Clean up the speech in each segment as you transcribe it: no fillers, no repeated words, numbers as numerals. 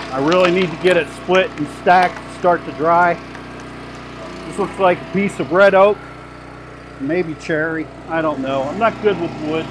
I really need to get it split and stacked to start to dry. This looks like a piece of red oak, maybe cherry, I don't know. I'm not good with wood.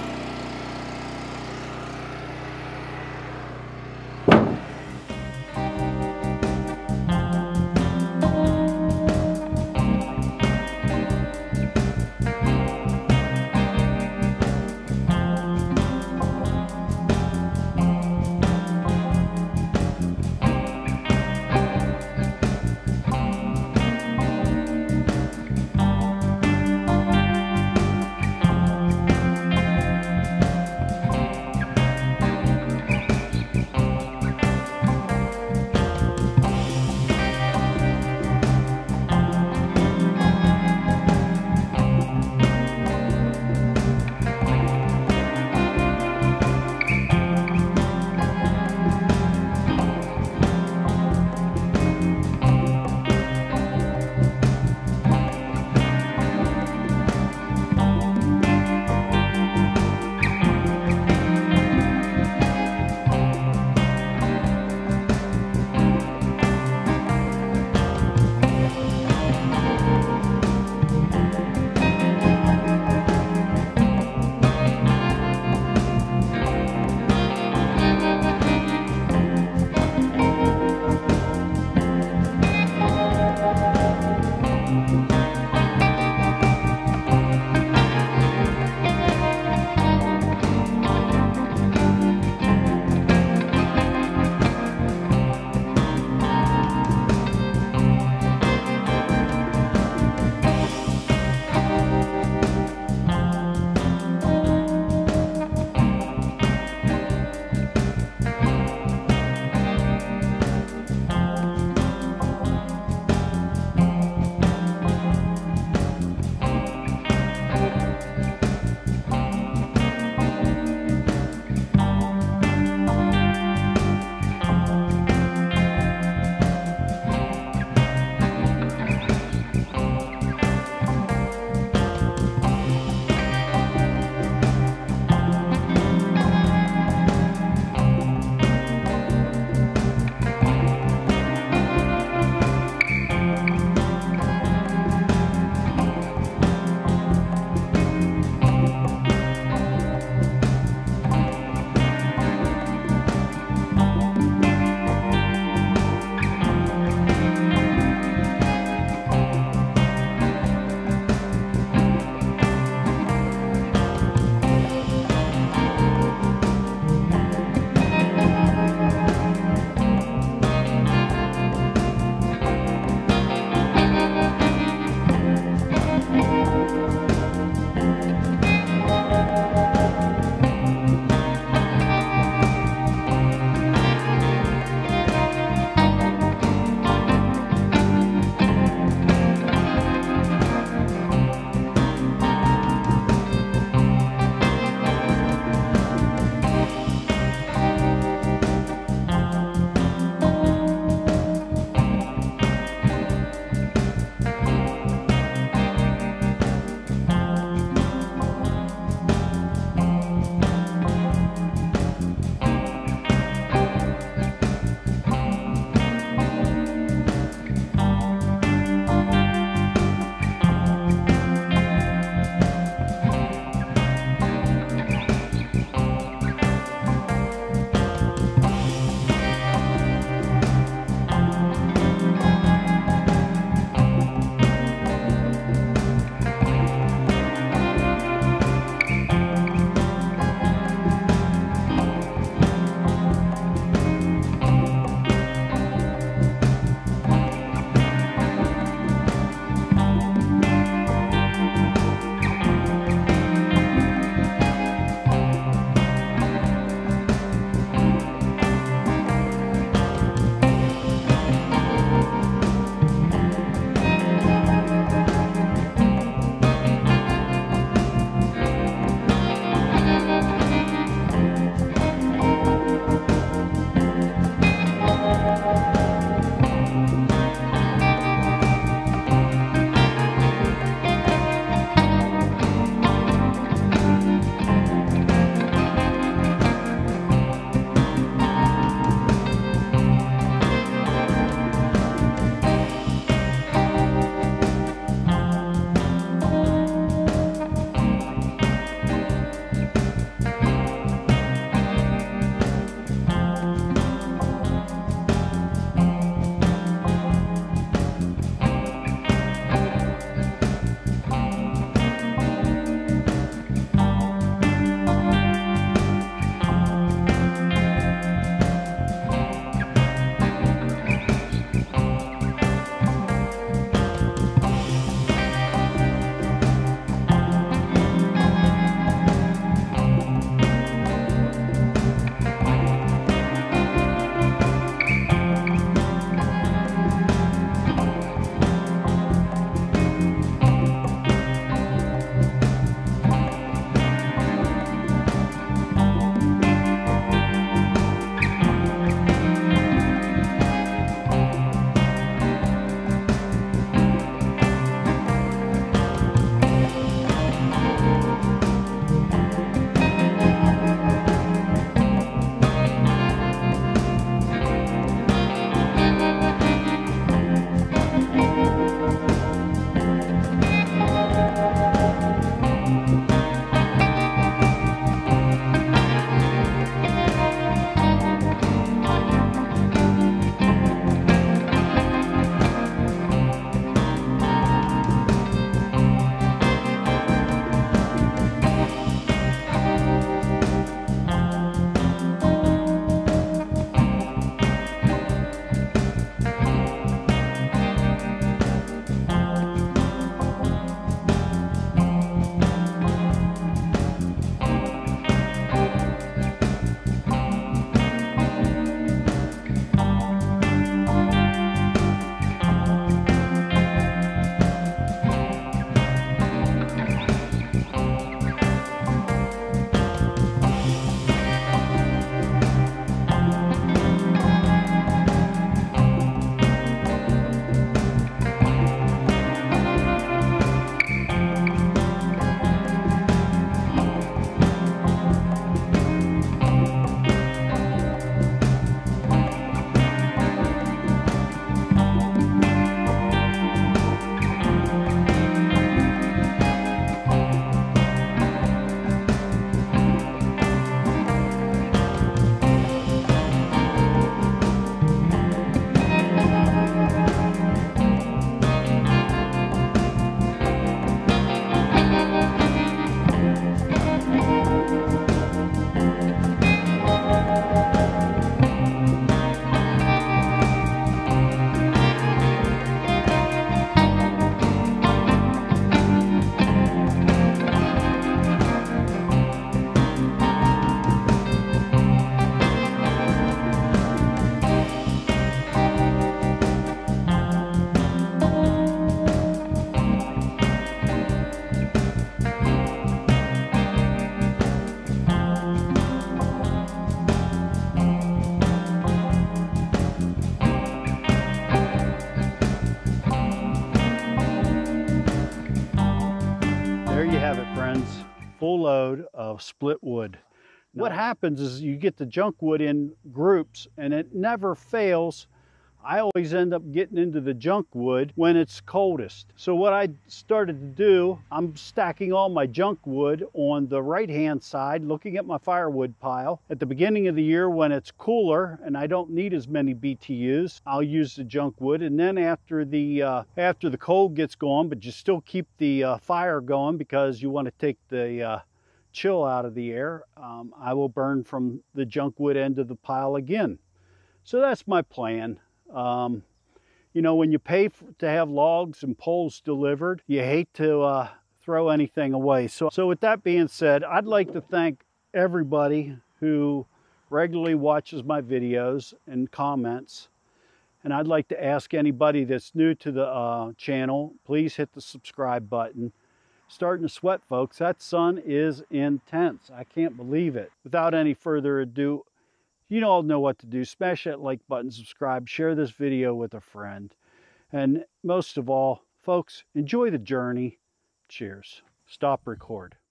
load of split wood. What happens is you get the junk wood in groups and it never fails. I always end up getting into the junk wood when it's coldest. So what I started to do, I'm stacking all my junk wood on the right-hand side, looking at my firewood pile. At the beginning of the year when it's cooler and I don't need as many BTUs, I'll use the junk wood. And then after the cold gets gone, but you still keep the fire going because you want to take the chill out of the air, I will burn from the junk wood end of the pile again. So that's my plan. You know, when you pay to have logs and poles delivered, you hate to throw anything away. So with that being said, I'd like to thank everybody who regularly watches my videos and comments. And I'd like to ask anybody that's new to the channel, please hit the subscribe button. Starting to sweat, folks. That sun is intense. I can't believe it. Without any further ado, you all know what to do. Smash that like button, subscribe, share this video with a friend. And most of all, folks, enjoy the journey. Cheers. Stop record.